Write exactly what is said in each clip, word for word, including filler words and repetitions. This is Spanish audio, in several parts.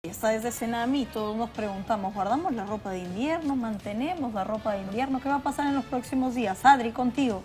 Está desde Senami y todos nos preguntamos, ¿guardamos la ropa de invierno? ¿Mantenemos la ropa de invierno? ¿Qué va a pasar en los próximos días? Adri, contigo.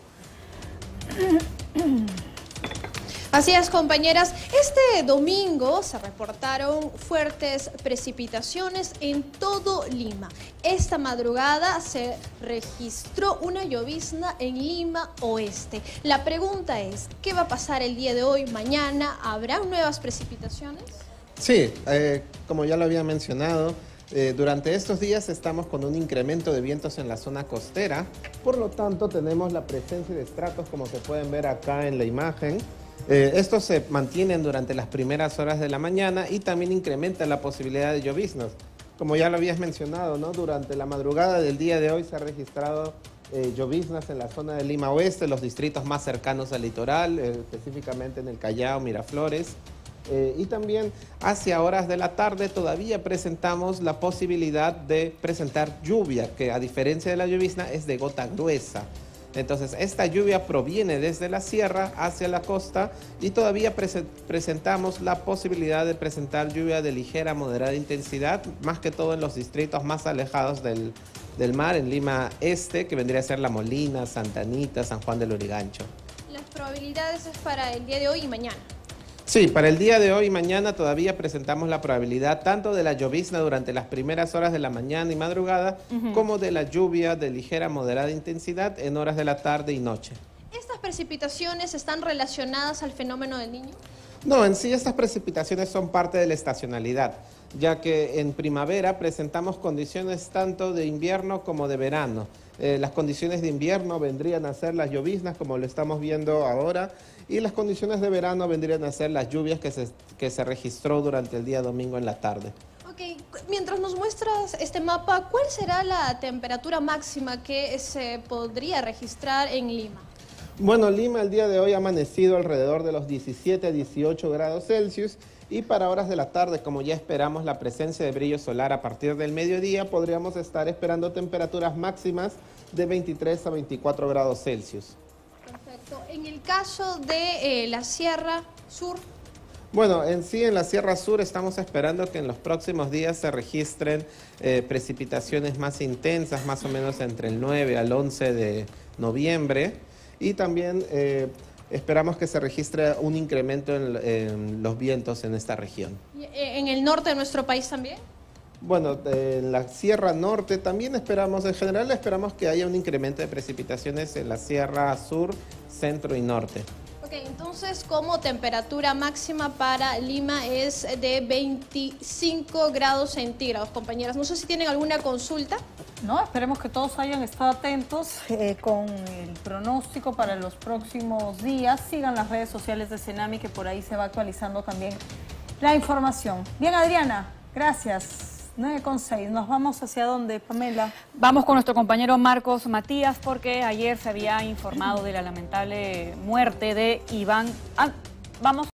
Así es, compañeras. Este domingo se reportaron fuertes precipitaciones en todo Lima. Esta madrugada se registró una llovizna en Lima Oeste. La pregunta es, ¿qué va a pasar el día de hoy, mañana? ¿Habrán nuevas precipitaciones? Sí, eh, como ya lo había mencionado, eh, durante estos días estamos con un incremento de vientos en la zona costera. Por lo tanto, tenemos la presencia de estratos, como se pueden ver acá en la imagen. Eh, estos se mantienen durante las primeras horas de la mañana y también incrementa la posibilidad de lloviznas. Como ya lo habías mencionado, ¿no? Durante la madrugada del día de hoy se ha registrado eh, lloviznas en la zona de Lima Oeste, los distritos más cercanos al litoral, eh, específicamente en el Callao, Miraflores. Eh, y también hacia horas de la tarde todavía presentamos la posibilidad de presentar lluvia, que a diferencia de la llovizna es de gota gruesa. Entonces, esta lluvia proviene desde la sierra hacia la costa y todavía prese presentamos la posibilidad de presentar lluvia de ligera a moderada intensidad, más que todo en los distritos más alejados del, del mar, en Lima Este, que vendría a ser La Molina, Santa Anita, San Juan del Lurigancho. Las probabilidades es para el día de hoy y mañana. Sí, para el día de hoy y mañana todavía presentamos la probabilidad tanto de la llovizna durante las primeras horas de la mañana y madrugada, uh-huh, como de la lluvia de ligera a moderada intensidad en horas de la tarde y noche. ¿Estas precipitaciones están relacionadas al fenómeno del Niño? No, en sí estas precipitaciones son parte de la estacionalidad, ya que en primavera presentamos condiciones tanto de invierno como de verano. Eh, las condiciones de invierno vendrían a ser las lloviznas, como lo estamos viendo ahora, y las condiciones de verano vendrían a ser las lluvias que se, que se registró durante el día domingo en la tarde. Ok, mientras nos muestras este mapa, ¿cuál será la temperatura máxima que se podría registrar en Lima? Bueno, Lima el día de hoy ha amanecido alrededor de los diecisiete a dieciocho grados Celsius y para horas de la tarde, como ya esperamos la presencia de brillo solar a partir del mediodía, podríamos estar esperando temperaturas máximas de veintitrés a veinticuatro grados Celsius. Perfecto. En el caso de eh, la Sierra Sur. Bueno, en sí en la Sierra Sur estamos esperando que en los próximos días se registren eh, precipitaciones más intensas, más o menos entre el nueve al once de noviembre. Y también eh, esperamos que se registre un incremento en, en los vientos en esta región. ¿Y en el norte de nuestro país también? Bueno, en la Sierra Norte también esperamos, en general esperamos que haya un incremento de precipitaciones en la Sierra Sur, Centro y Norte. Ok, entonces como temperatura máxima para Lima es de veinticinco grados centígrados, compañeras. No sé si tienen alguna consulta. No, esperemos que todos hayan estado atentos eh, con el pronóstico para los próximos días. Sigan las redes sociales de Senami, que por ahí se va actualizando también la información. Bien, Adriana, gracias. nueve con seis. ¿Nos vamos hacia dónde, Pamela? Vamos con nuestro compañero Marcos Matías, porque ayer se había informado de la lamentable muerte de Iván. Ah, vamos.